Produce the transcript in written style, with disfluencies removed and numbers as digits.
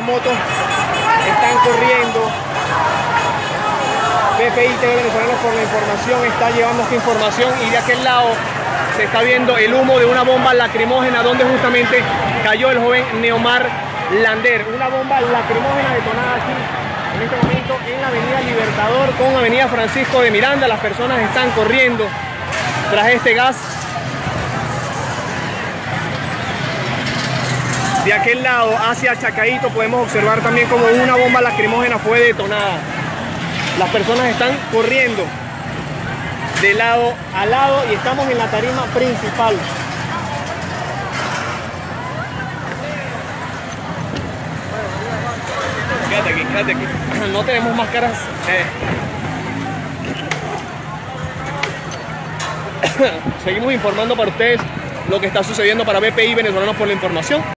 motos están corriendo. BPI TV Venezolanos por la Información está llevando esta información, y de aquel lado se está viendo el humo de una bomba lacrimógena donde justamente cayó el joven Neomar Lander. Una bomba lacrimógena detonada aquí en este momento en la avenida Libertador con avenida Francisco de Miranda. Las personas están corriendo tras este gas. De aquel lado hacia Chacaíto podemos observar también como una bomba lacrimógena fue detonada. Las personas están corriendo de lado a lado y estamos en la tarima principal. Quédate aquí. No tenemos máscaras. Seguimos informando para ustedes lo que está sucediendo para BPI Venezolanos por la Información.